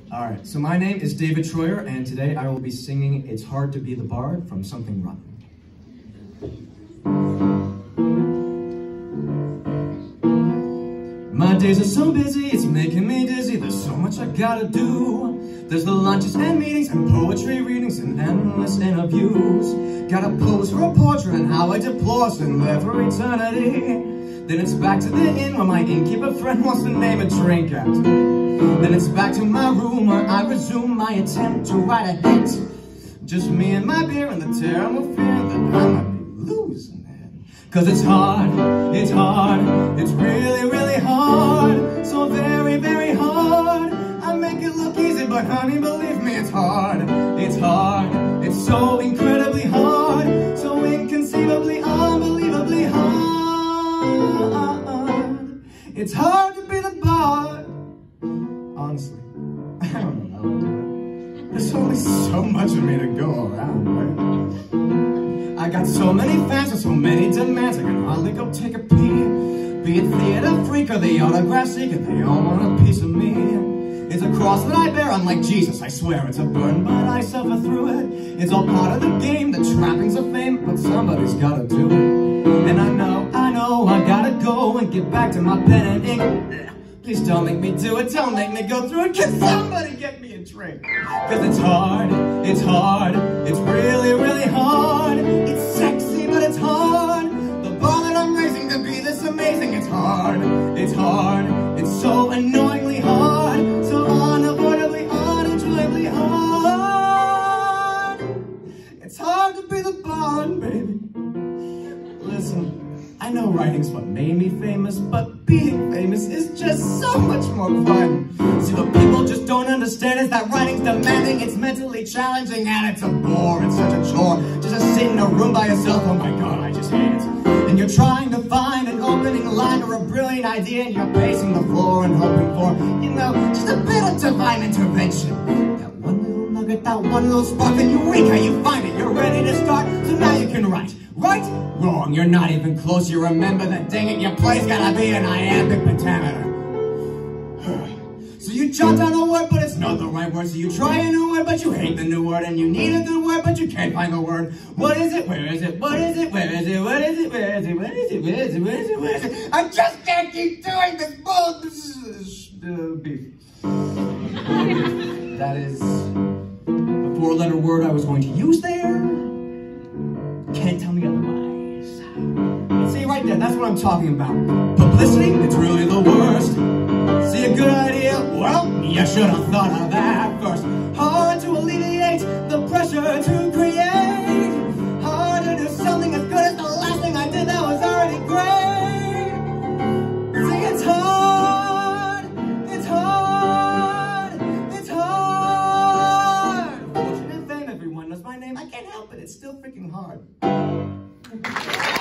Alright, so my name is David Troyer, and today I will be singing It's Hard to Be the Bard from Something Rotten. My days are so busy, it's making me dizzy. There's so much I gotta do. There's the lunches and meetings and poetry readings and endless interviews. Gotta pose for a portrait and how I deplore sitting there for eternity. Then it's back to the inn where my innkeeper friend wants to name a drink at. Then it's back to my room where I resume my attempt to write a hit. Just me and my beer and the terrible fear that I might be losing it. Cause it's hard, it's really, really hard. So very, very hard. I make it look easy, but honey, believe me, it's hard. It's so incredibly hard. So inconceivably, unbelievably hard. It's hard to be the bard. Honestly, I don't know how to do it. There's only so much of me to go around, right? I got so many fans and so many demands, I can hardly go take a pee. Be it theater freak or the autograph seeker, they all want a piece of me. It's a cross that I bear, unlike Jesus, I swear it's a burden, but I suffer through it. It's all part of the game, the trappings of fame, but somebody's gotta do it. And I know, I gotta go and get back to my pen and ink. Please don't make me do it, don't make me go through it. Can somebody get me a drink? Cause it's hard, it's really, really hard. It's sexy, but it's hard. The bar that I'm raising to be this amazing. It's hard, it's so annoyingly hard. So unavoidably, unenjoyably hard. It's hard to be the bard, baby. Listen, I know writing's what made me famous, but being famous is just so much more fun. See, what people just don't understand is that writing's demanding, it's mentally challenging, and it's a bore, it's such a chore. Just to sit in a room by yourself, oh my god, I just hate it. And you're trying to find an opening line or a brilliant idea, and you're pacing the floor and hoping for, just a bit of divine intervention. That one little nugget, that one little spark, and eureka, you find it, you're ready to start, so now you can write. Right? Wrong, you're not even close. You remember that, dang it, your play's gotta be an iambic pentameter. So you jot down a word, but it's not the right word. So you try a new word, but you hate the new word. And you need a good word, but you can't find the word. What is it? Where is it? What is it? Where is it? What is it? Where is it? What is it? Where is it? Where is it? Where is it? I just can't keep doing this beef. That is the four-letter word I was going to use there. Can't tell me otherwise. And see, right there, that's what I'm talking about. Publicity, it's really the worst. See a good idea? Well, you should have thought of that first. Hard to alleviate the pressure to create. Hard to do something as good as the last thing I did that was already great. See, it's hard. It's hard. It's hard. Fortune and fame, everyone knows my name. I can't help it. It's still freaking hard.